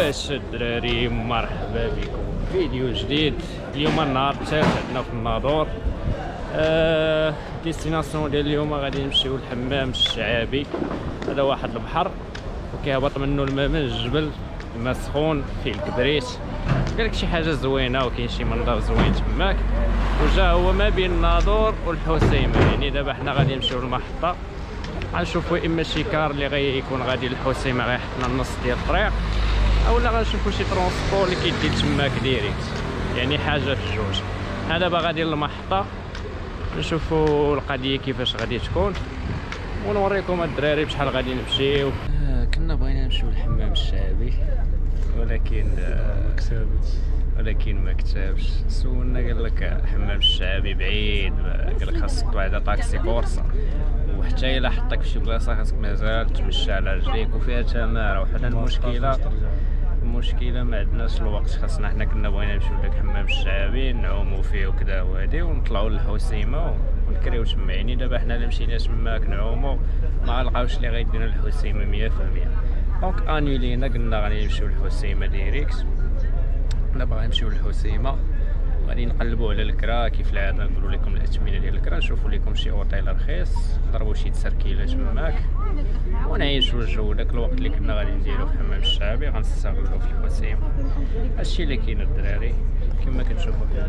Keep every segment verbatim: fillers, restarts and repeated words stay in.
واش الدراري مرحبا بكم فيديو جديد. اليوم النهار الثالث عندنا في الناظور. آه ديستيناسيون ديال اليوم غادي نمشيو للحمام الشعابي. هذا واحد البحر وكيهبط منه الماء من الجبل، الماء سخون فيه الكبريت، قالك شي حاجه زوينه وكاين شي منظر زوين تماك. وجا هو ما بين الناظور والحسيمه، يعني دابا حنا غادي نمشيو للمحطه غنشوفوا اما شي كار اللي غيكون غادي للحسيمه غيحطنا النص ديال الطريق، اولا غنشوفوا شي ترونسبور اللي كيدي تماك ديريكت، يعني حاجه في الجوج. انا دابا غادي للمحطه نشوفوا القضيه كيفاش غادي تكون ونوريكم الدراري بشحال غادي نمشيو. آه كنا بغينا نمشيو للحمام الشعبي ولكن آه ولكن ما كتبش. سولنا قال لك الحمام الشعبي بعيد، قال لك خاصك واحد طاكسي كورسه، وحتى الا حطك في شي بلاصه خاصك مازال تمشى على رجليك وفيها تماره. وحنا المشكله المشكله ما عندناش الوقت، خاصنا حنا كنا بغينا نمشيو لذاك الحمام الشعبي نعوموا فيه وكذا وهادي ونطلعوا للحسيمه ونكريو تما. يعني دابا حنا الا مشينا تماك نعوموا ما غنلقاوش اللي غيدينا للحسيمه مية في المية. دونك انيلينا قلنا غادي نمشيو للحسيمه ديريكت. دابا غنمشيو للحسيمه غادي نقلبوا على الكرا كيف العاده، نقولوا لكم الاثمنه ديال الكرا، نشوفوا لكم شي اوتيل رخيص، نضربوا شي تسركيله تماك ونعيشوا الجو. داك الوقت اللي كنا غادي نديرو في الحمام الشعبي غنستغلوا في الحسيمه. هادشي اللي كاين الدراري كما كتشوفوا في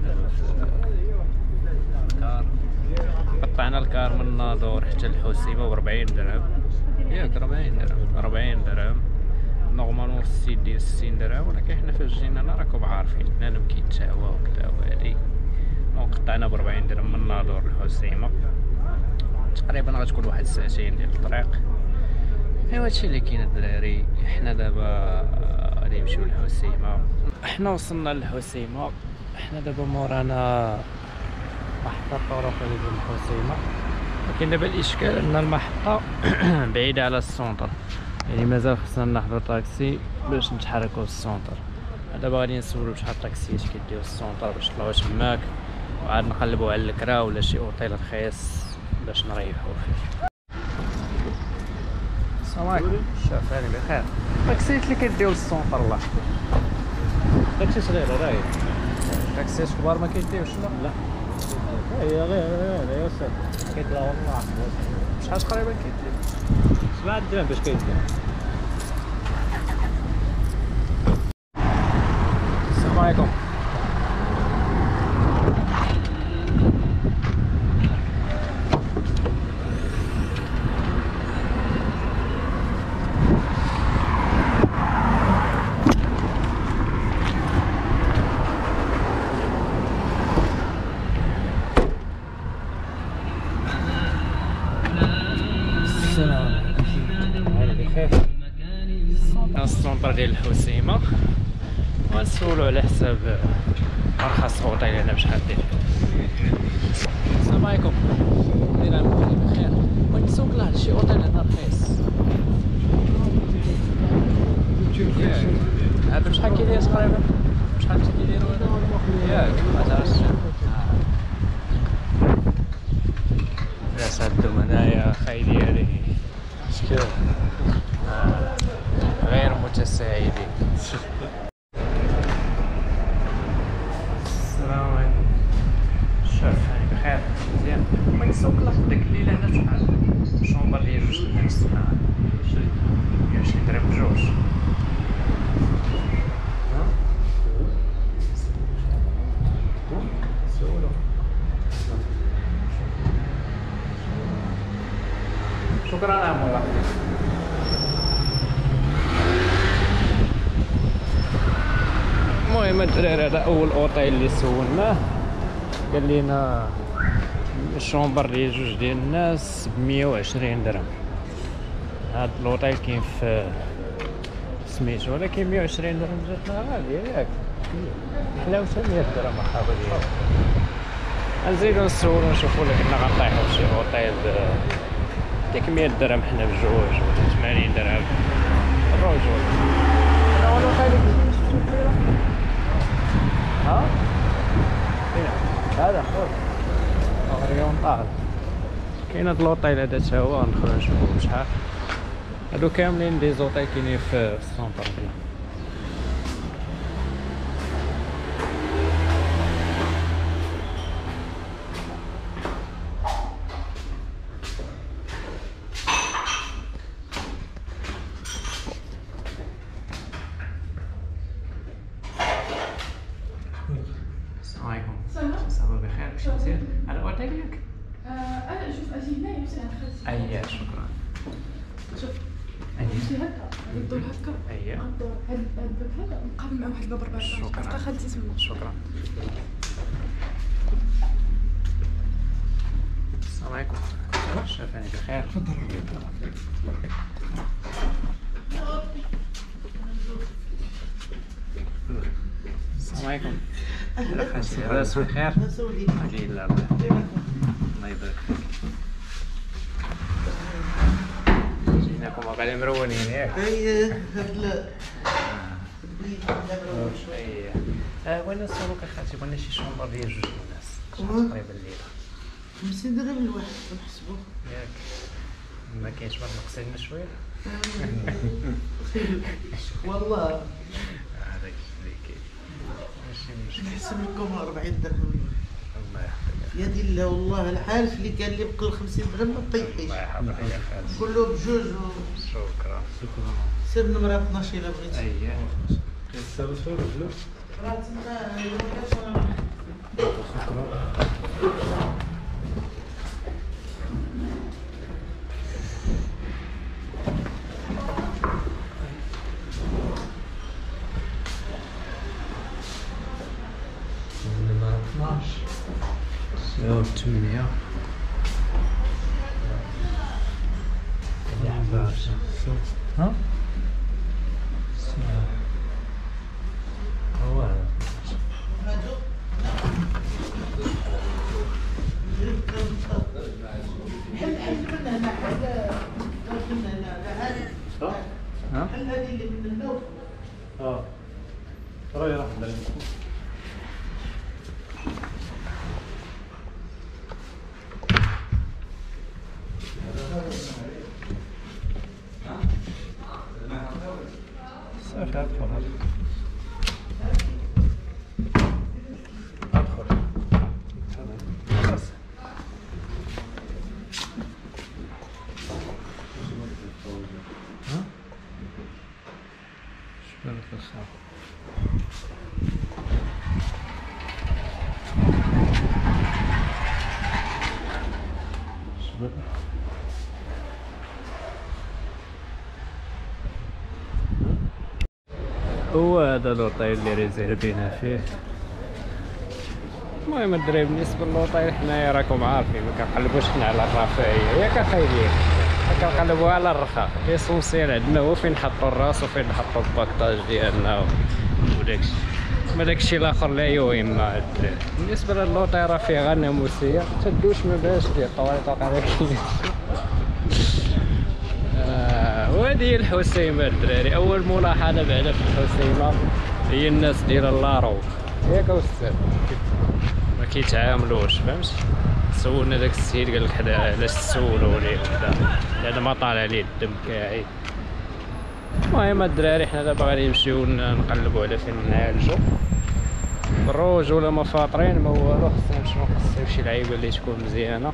الكار. قطعنا الكار من الناظور حتى الحسيمه ب أربعين درهم، ياك أربعين درهم أربعين درهم نورمالمون السيت ديال ستين درهم، ولكن حنا فاش جينا انا راكم عارفين بنادم كيتساوى وكذا وهادي. دونك قطعنا ب أربعين درهم من الناظور للحسيمه، تقريبا غتكون واحد ساعتين ديال الطريق. ايوا هادشي اللي كاين الدراري. حنا دابا غادي نمشيو للحسيمه. حنا وصلنا للحسيمه، حنا دابا مورانا محطه الطرق اللي ديال الحسيمه، ولكن دابا الاشكال ان المحطه بعيده على السونتر، يعني مازال خصنا نحضروا طاكسي باش نتحركوا للسونتر. دابا غادي نسولو بشحال الطاكسيات كيديو للسونتر باش نطلعوا تماك، وعاد نقلبوا على الكرا ولا شي اوتيل رخيص باش نريحوا فيه. السلام عليكم. شوف هاني بخير. الطاكسيات اللي كيديو للسونتر الله داكشي صغير راهي، الطاكسيات كبار ما كيديوش. لا لا هي غير غير يا استاذ كيطلعوا والله. شحال تقريبا كيدير؟ سبعة درهم باش كيدير. السلام عليكم. السونتر ديال الحسيمه ونسولو على حساب ارخص اوتيل هنا بشحال دير. السلام عليكم. داير عمكم بخير؟ بغيت نسولك على شي اوتيل هنا رخيص. هذا بشحال كيدير تقريبا؟ بشحال كيديروا هذا؟ ياك ما تعرفش. لا سادو هنايا خاي ديالي شكون غير متساعدين. السلام عليكم. شوف هاني بخير مزيان. بغيت نسوق لك ديك الليله هنا شحال؟ الشومبر ديال جوج الناس معاها عشرين درهم بجوج. شكرا يا مولا. المهم الدراري هذا اول اوتيل اللي سولناه، قال لينا الشومبر ديال جوج ديال الناس ب مية وعشرين درهم. هاد الاوتيل كاين في سميتو، ولكن مية وعشرين درهم جاتنا غاليه ياك، حلاوه مية درهم اخا ديالي. غنزيدو نسولو نشوفو الا كنا غنطيحو فشي اوتيل ديك مية درهم حنا بجوج ولا ثمانين درهم الرجل. هذا هو الاوتيل اللي ها هنا هذا خويا غير طاهر. كاين هاد لوطيل هذا تا هو ندخلو نشوفو بشحال. هادو كاملين دي زوطيل كاينين في السونتر ديال اجي هنا يمشي عند خالتي. اييه شكرا. شوف اييه يمشي هكا الدور هكا. اييه الدور هاد الباب هذا مقابل مع واحد الباب ربع. شكرا. تلقى خالتي تما. شكرا. السلام عليكم. شافاني بخير. تفضل. السلام عليكم. لاباس بخير؟ الحمد لله. الله يبارك فيك. جيناكم غادي مرونين ياك؟ اييه لا اييه. بغينا نسولوك اخاتي، بغينا شي شومبر ديال جوج الناس شحال تقريبا الليله؟ خمسين درهم الواحد كنحسبو ياك ما كاينش ما تنقص لنا شويه؟ والله هذاك اللي كاين ماشي مشكل. نحسب لكم أربعين درهم الله يحفظك. يا دي الله والله الحارس اللي قال لي بقى خمسين درهم ما طيحيش الله يحفظك يا خالتي. كله بجوج و... شكرا. شكرا. سير نمرة اثناش إلا بغيتي. اييه. كيستاهل شويه الفلوس؟ راه تما نمرة اثناش. ساو ثمانية. احداش. ها؟ ساو. هو هذا. هادو حل حل من هنا حل من هنا هذه ها؟ حل هذه اللي من هنا اه راهي راح لنا. صافي ادخل ادخل خلاص. ها؟ شبابك الخير. شبابك هو هذا لوطيل اللي ريزيرفينا فيه. المهم الدراري بالنسبه للوطيل حنايا راكم عارفين ما كنقلبوش حنا على الرفاهيه ياك اخايبي، كنقلبوا على الرخاء. ليسونسيال عندنا هو فين نحطوا الراس وفين نحطوا الباكطاج ديالنا وداكشي، ما داكشي الاخر لا يهم مع الدراري. بالنسبه للوطيل راه فيه غير ناموسيه، حتى الدوش ما باش ديال الطواليط واقع كاين. وهذه هي الحسيمه الدراري. اول ملاحظه بعدا في الحسيمه هي الناس ديال اللارو ياك استاذ ما كيتعاملوش فهمتي. سولنا داك السيد قال لك حدا علاش تسولوا ليه وكذا لان ما طالع ليه الدم كاعي. المهم الدراري حنا دابا غادي نمشيو نقلبوا على فين نعالجو بالروج ولا ما فاطرين ما والو. خصنا نمشيو نقصيو شي لعيبه اللي تكون مزيانه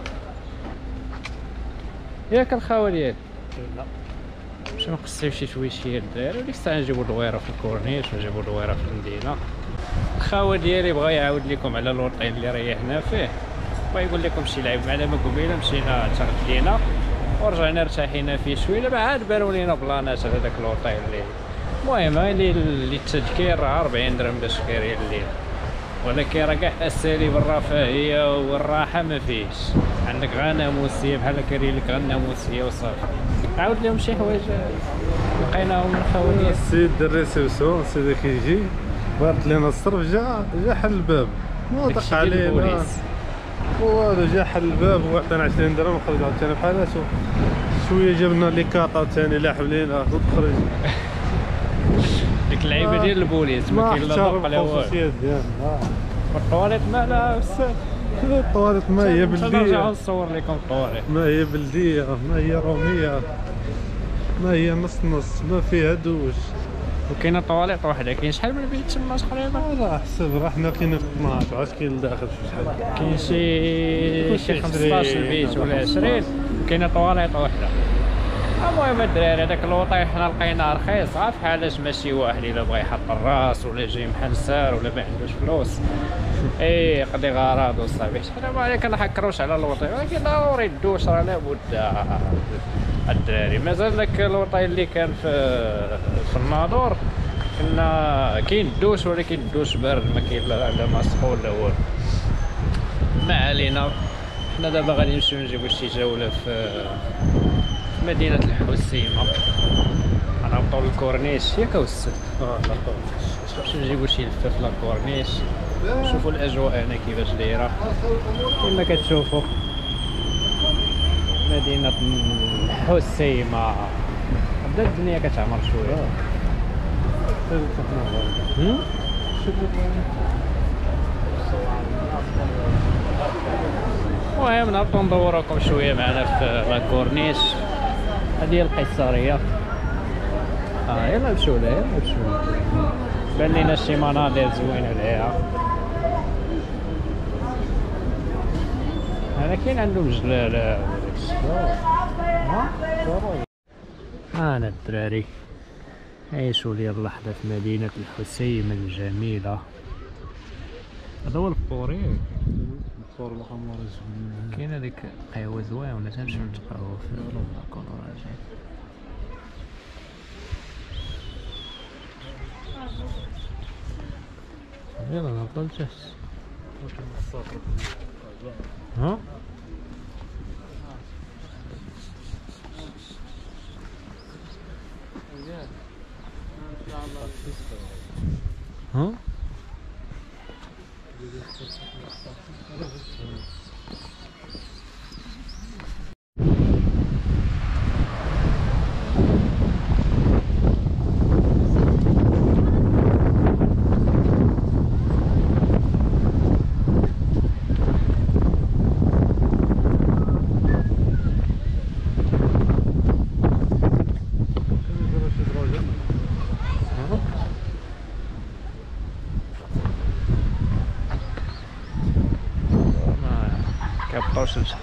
ياك الخاوه ديالي. لا نمشيو نقصيو شي شويشيه الدراري وديك الساعه نجيبو الدويره في الكورنيش ونجيبو الدويره في المدينه. الخاوه ديالي بغا يعاود لكم على الوطين اللي ريحنا فيه، بغا يقول لكم شي لعيب معنا ما قبيله مشينا تغدينا ورجعنا ارتاحينا فيه شويه. دابا عاد بانوا لينا بلانات على داك الوطين اللي المهم اللي التذكير راه أربعين درهم باش كيري الليل، ولكن راه كاع اساليب الرفاهيه والراحه ما فيش. عندك غير ناموسيه بحال كيري لك غير ناموسيه وصافي. عاود لهم شي حوايج لقيناهم من خوالي. السيد الريسبسيون السيد كيجي بارت لنا الصرف جا جا حل الباب ما دق علينا والو. جا حل الباب وعطينا عشرين درهم وخرج عاوتاني بحالاتو شويه جبنا لي كاطا ثاني لاحب لينا تخرج. ديك اللعيبه ديال البوليس ما كاين لا ضوء لا والو. ديالنا الطواليت مالها استاذ؟ الطواليت ما هي نرجعو بلديه، نصور لكم الطواليت. ما هي بلديه، ما هي روميه، ما هي نص نص، ما فيها دوش. وكاينه طواليط وحده. كاين شحال من بيت تما تقريبا؟ لا حسب راه حنا كاين في اثناش عاد كاين لداخل شحال كاين شي شي خمسطاش بيت ولا عشرين. كاينه طواليط وحده المهم الدراري هذاك الوطي حنا لقيناه رخيص، عارف حالاش ماشي واحد الا بغى يحط الراس ولا جاي محنسار ولا ما عندوش فلوس ايه يقضي غراض وصافي. حنا ما عليك نحكروش على الوطي، ولكن ضروري الدوش راه لابد الدراري. مازال داك الوطي اللي كان في في الناظور كنا كاين الدوش، ولكن الدوش بارد ما كاين لا ما سخون لا والو. ما علينا، حنا دابا غادي نمشيو نجيبو شي جوله في مدينة الحسيمة، غنهبطو للكورنيش ياك أوسط. اه الكورنيش باش نجيبو شي لفة في لاكورنيش، نشوفو الأجواء هنا كيفاش دايرة. كيما كتشوفو مدينة الحسيمة بدا الدنيا كتعمر شوية. المهم نهبطو ندوروكم شوية معنا في لاكورنيش. هادي هي القيصرية. اه يلا نمشيو لها، يلا نمشيو لها. بان لينا شي مناظر زوينة ليها. هنا كاين عندهم جلالة ها انا الدراري عيشوا لي اللحظة في مدينة الحسيمة الجميلة. هذا هو البوريك. كاين هذيك قهوة زوينة، تنمشيو نتقهوو فيها نكونو راجعين. يلا نهبطو لتحت. ها ها كابطوش لتحت.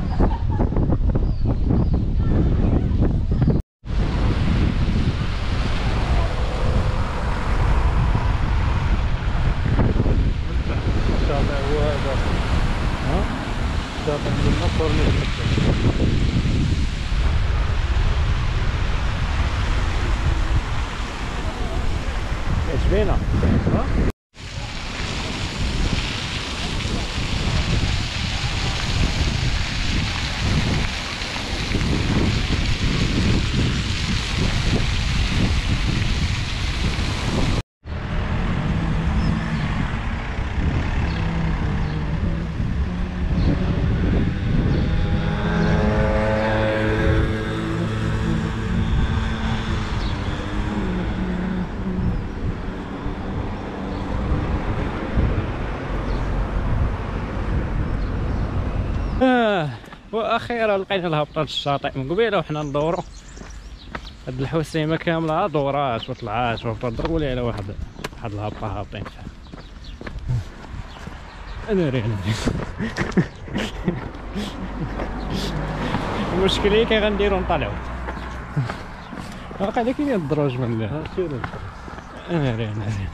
الشاطئ هو هذا. ها الشاطئ ديالنا كورنيش. كتبينا ها آه واخيرا لقينا الهبطه للشاطئ. من قبيله وحنا ندورو هاد الحسيمه كامله دورات وطلعات وهبطات، ضربوا لي على واحد واحد الهبطه هابطين فيها. انا ري انا المشكل هي كي غنديرو نطلعو. واقع كاين الدروج من لا انا ري انا ري.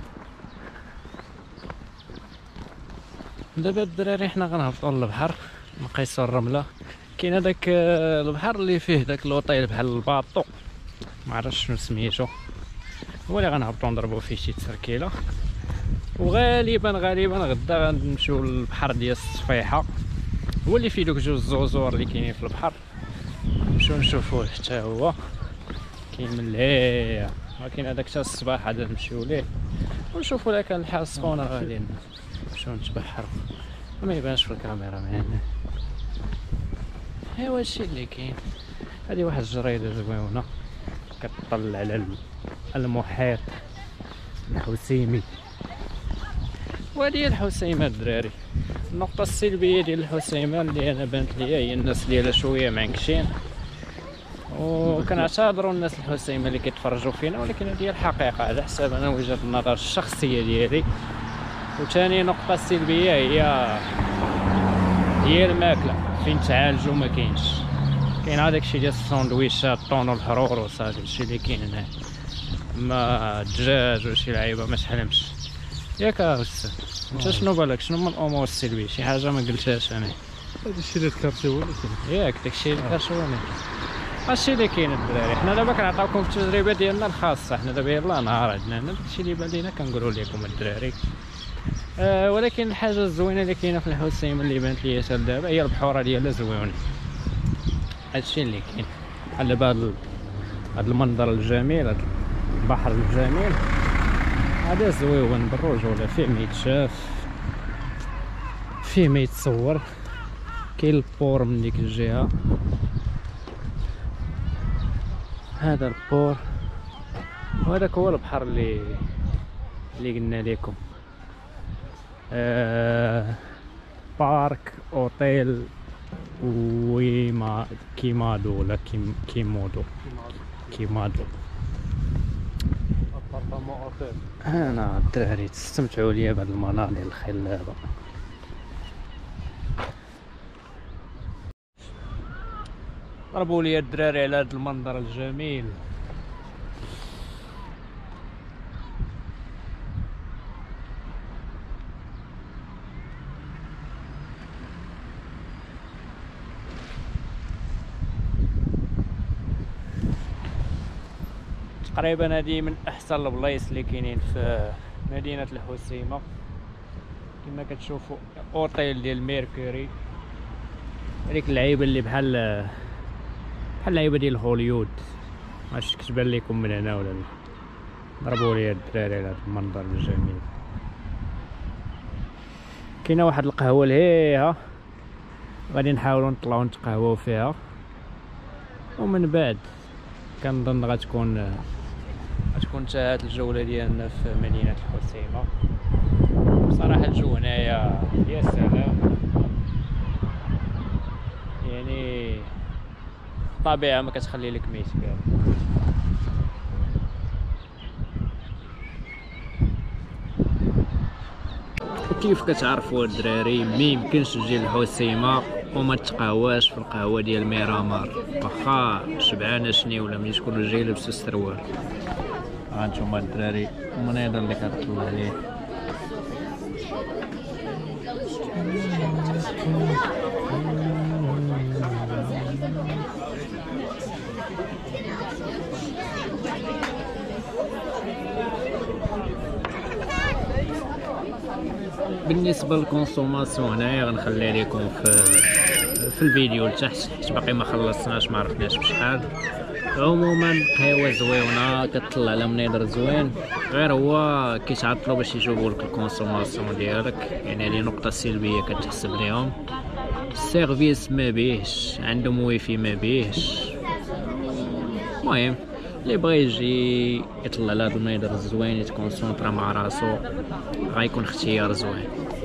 دابا الدراري حنا غنهبطو للبحر نقيسو الرمله. كاين هذاك البحر اللي فيه داك لوطيل بحال الباطو، ما عرفتش شنو سميتو، هو اللي غنهبطو نضربو فيه شي تركيله. وغالبا غالبا غدا غنمشيو للبحر ديال الصفيحه، هو اللي فيه دوك جوج زوزور اللي كاينين في البحر، نمشيو نشوفوه حتى هو كاين من لهيه. ولكن هذاك حتى الصباح عاد نمشيو ليه ونشوفو الا كان الحال سخونه غادي نمشيو نتبحرو. ما يبانش في الكاميرا معنا. ايوا هادشي اللي كاين. هادي واحد الجريده زوينه كتطل على المحيط الحسيمي. وهادي هي الحسيمه الدراري. النقطه السلبيه ديال الحسيمه اللي انا بانت ليا هي الناس ديالها شويه معنكشين، وكنعتذروا الناس الحسيمه اللي كيتفرجوا فينا، ولكن هذه هي الحقيقه على حساب انا وجهه النظر الشخصيه ديالي. وثاني نقطه السلبيه هي هي الماكله، فين تعالجوا ما كاينش. كاين هذاك الشيء ديال الساندويشات طونو الحرور وصافي هادشي اللي كاين هنا، ما دجاج ولا شي لعيبه ما تحلمش ياك استاذ. انت شنو بالك شنو من الامور السلبيه؟ شي حاجه ما قلتهاش انا. هادشي اللي ذكرتي هو اللي كاين ياك داكشي اللي كرشوني هادشي اللي كاين الدراري. حنا دابا كنعطيوكم التجربه ديالنا الخاصه، حنا دابا يلاه نهار عندنا هنا داكشي اللي بان لينا كنقولوا لكم الدراري. أه ولكن الحاجه الزوينه اللي كاينه في الحسيمه اللي بانت ليا حتى دابا هي البحوره ديالها زويونه. هادشي اللي كاين بحال دابا هاد هاد المنظر الجميل، هاد البحر الجميل هذا زويون بالرجوله، فيه ما يتشاف فيه ما يتصور. كاين البور من ديك الجهه، هذا البور وهذاك هو البحر اللي اللي قلنا لكم. آه بارك اوتيل ويما كيمادو ولا كيم كيمودو كيمادو ابارتمون اوتيل. انا الدراري تستمتعوا ليا بهاد المناظر الخلابه. ضربوا لي الدراري على هذا المنظر الجميل. تقريبا هذه من احسن البلايص اللي كاينين في مدينه الحسيمه. كما كتشوفوا اوتيل ديال ميركوري، هذيك اللعيبه اللي بحال بحال اللعيبه ديال هوليوود، ماش كتبان لكم من هنا ولا لا. ضربوا لي الدراري على هذا المنظر الجميل. كاينه واحد القهوه لهيها غادي نحاولوا نطلعوا نتقهواو فيها، ومن بعد كنظن غتكون غتكون انتهت الجوله ديالنا في مدينه الحسيمه. بصراحه الجو هنايا يا سلام، يعني الطبيعه ما كتخلي لك ميت كاع. كيف كتعرفوا الدراري ما يمكنش تجي للحسيمه وما تقهواش في القهوه ديال ميرامار، واخا شبعانه شني ولا ملي تكون جاي لابس السروال. ها انتوما الدراري المناظر اللي كتطلع عليه. بالنسبه للكونسوماسيون هنايا غنخلي لكم في في الفيديو لتحت، حيت باقي ما خلصناش ما عرفناش بشحال. عموما قهوه زويونه كتطلع على مناظر زوين، غير هو كيتعطلوا باش يجاوبوا لك الكونسوماسيون ديالك، يعني هذه نقطه سلبيه كتحسب ليهم. السيرفيس ما بيهش، عندهم وايفاي ما بيهش. المهم اللي بغى يجي يطلع على هاد المناظر الزوين يتكونسونطرا مع راسو غيكون اختيار زوين.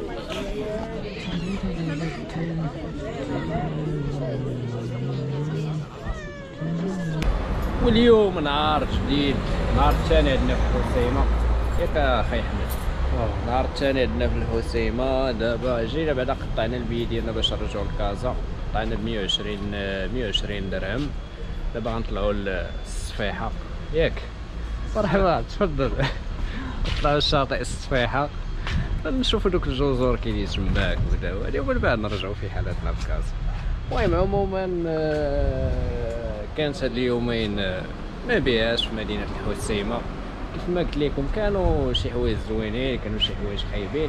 واليوم نهار جديد، نهار الثاني عندنا في الحسيمه ياك اخي احمد. نهار الثاني عندنا في الحسيمه. دابا جينا بعدا قطعنا البي ديالنا باش نرجعو لكازا، قطعنا ب مية وعشرين مية وعشرين درهم. دابا غنطلعو للصفيحه ياك. مرحبا تفضل. نطلعو لشاطئ الصفيحه نشوفو دوك الجزر كاينين تماك وهادي، ومن بعد نرجعو في حالتنا في كازا. المهم عموما كانت هاد اليومين ما بيهاش في مدينه الحسيمه. كيف ما قلت لكم كانوا شي حوايج زوينين، كانوا شي حوايج خايبين.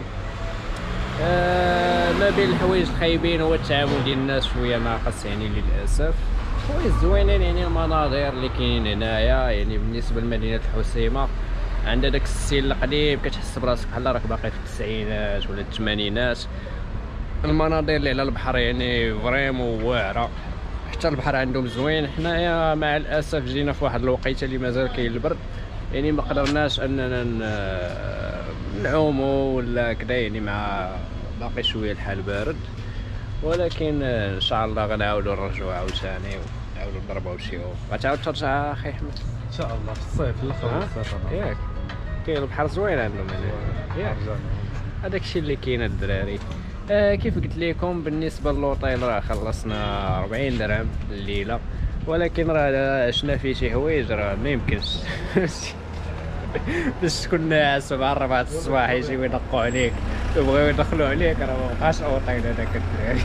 آه ما بين الحوايج الخايبين هو التعامل ديال الناس شويه ناقص يعني للاسف. حوايج زوينين يعني المناظر اللي كاينين هنايا، يعني بالنسبه لمدينه الحسيمه عندها داك الستيل القديم، كتحس براسك بحال راك باقي في التسعينات ولا الثمانينات. المناظر اللي على البحر يعني فريمون واعره، حتى البحر عندهم زوين. حنايا مع الاسف جينا في واحد الوقيته اللي مازال كاين البرد، يعني ما قدرناش اننا نعوموا ولا كذا، يعني مع باقي شويه الحال بارد. ولكن ان شاء الله غنعاودوا نرجعوا عاوتاني ونعاودوا نضربوا شي يوم. غتعاود ترجع اخي احمد ان شاء الله في الصيف الاخر الصيف. ياك كاين البحر زوين عندهم هنا ياك. هذاك الشيء اللي كاين الدراري. آه كيف قلت لكم بالنسبه للوطيل راه خلصنا أربعين درهم الليله، ولكن راه عشنا فيه شي حوايج راه ما يمكنش باش تكون ناعس مع أربعة الصباح يجيو يدقوا عليك يبغيو يدخلوا عليك، راه ما بقاش اوطيل هذاك الدراري.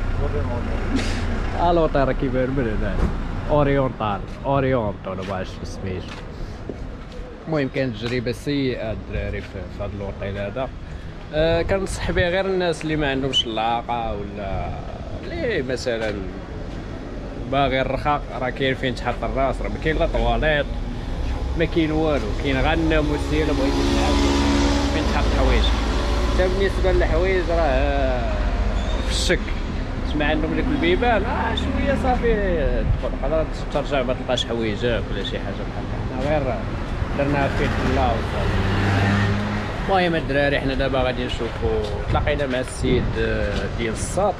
الوطيل راه كيبان من هنا اوريونتال اوريونتو ولا ما عرفتش سميتو. المهم كانت تجربه سيئه الدراري في هذا الوطيل هذا. أه كنصح به غير الناس اللي ما عندهمش العاقه ولا اللي مثلا باغي الرخاء، راه كاين فين تحط الراس، راه ما كاين لا طواليط ما كاين والو، كاين غير الناموس ديال بغيتي تلعب فين تحط حوايج. حتى بالنسبه للحوايج راه في الشك تسمع عندهم ديك البيبان اه شويه صافي تدخل تقدر ترجع ما تلقاش حوايجك ولا شي حاجه بحال هكا، غير درناها في الله وصافي. المهم الدراري حنا دابا غادي نشوفوا، تلاقينا مع السيد ديال الساط،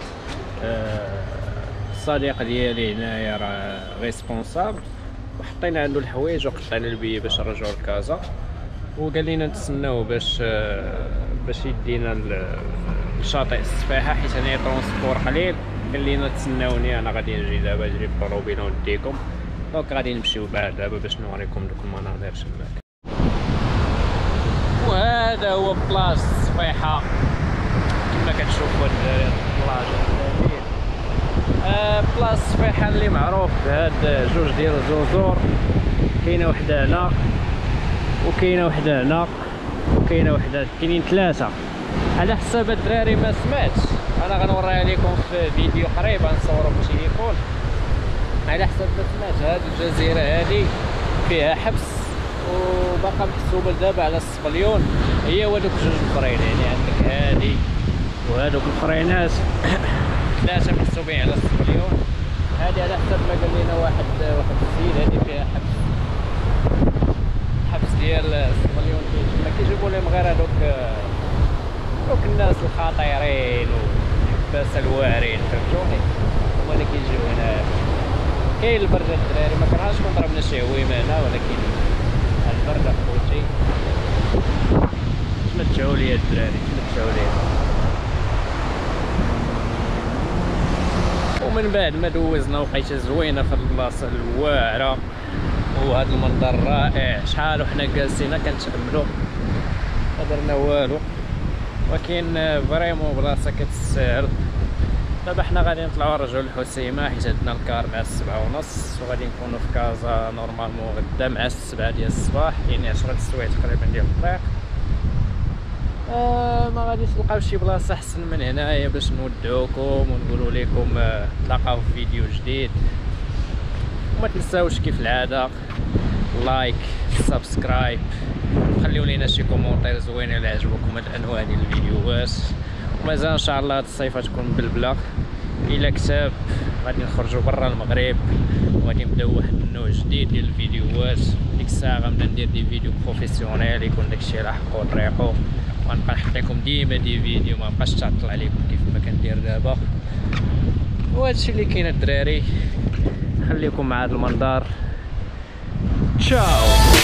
الصديق ديالي هنايا راه ريسبونسابل، وحطينا عنده الحوايج وقطعنا البي باش نرجعوا لكازا، وقال لنا نتسناو باش باش يدينا لشاطئ السفاحه حيت هنايا ترونسبور قليل. قال لنا تسناوني انا غادي نجي دابا نجري بالطوموبيله ونديكم، دونك غادي نمشيو بعد دابا باش نوريكم دوك المناظر تماك. وهذا هو بلاص الصفيحه كما كتشوفوا الدراري، البلاصه الجميل. آه بلاص الصفيحه اللي معروف بهاد جوج ديال الجزر، كاينه وحده هنا وكاينه وحده هنا وكاينه وحده، كاينين ثلاثه على حساب الدراري. ما سمعتش انا غنوريها لكم في فيديو قريب غنصورو بالتليفون. على حساب ما سمعت هاد الجزيره هادي فيها حبس وباقا محسوبه دابا على الصبليون، هي ودوك جوج الاخرين، يعني عندك هادي وهادوك الاخرينات ثلاثه محسوبين على الصبليون. هادي على حسب ما قال لنا واحد واحد السيد هادي فيها حبس حبس ديال الصبليون، ما كيجيبوا لهم غير هادوك دوك الناس الخطيرين والحباسه الواعرين، فهمتوني، هما اللي كيجيو هنا. كاين البرد الدراري، ما كرهناش كون ضربنا شي عويمه هنا، ولكن البرد اخوتي تمتعوا ليا الدراري تمتعوا ليا. ومن بعد ما دوزنا وقيته زوينه في البلاصه الواعره وهذا المنظر رائع، شحال وحنا جالسين كنتاملوا ما درنا والو، ولكن فريمون بلاصه كتستاهل. دابا حنا غادي نطلعوا نرجعوا للحسيمه حيت عندنا الكار مع السبعة ونص، وغادي نكونوا في كازا نورمالمون غدا مع السبعة ديال الصباح، يعني عشرة السوايع تقريبا ديال الطريق. آه ما غاديش نلقاو شي بلاصه احسن من هنايا باش نودعوكم ونقولوا لكم آه تلاقاو في فيديو جديد. وما تنساوش كيف العاده لايك سبسكرايب، خليو لينا شي كومونتير زوين الا عجبكم هاد الانواع ديال الفيديوهات. ومازال ان شاء الله هاد الصيفه تكون بلبله الى كتاب، غادي نخرجوا برا المغرب وغادي نبداو واحد النوع جديد ديال الفيديوهات. ديك الساعه غنبدا ندير دي فيديو بروفيسيونيل يكون داكشي على حقو وطريقو، غنبقى نحط لكم ديما دي فيديو ما بقاش تعطل عليكم كيف ما كندير دابا. وهادشي اللي كاين الدراري، خليكم مع هاد المنظر. تشاو.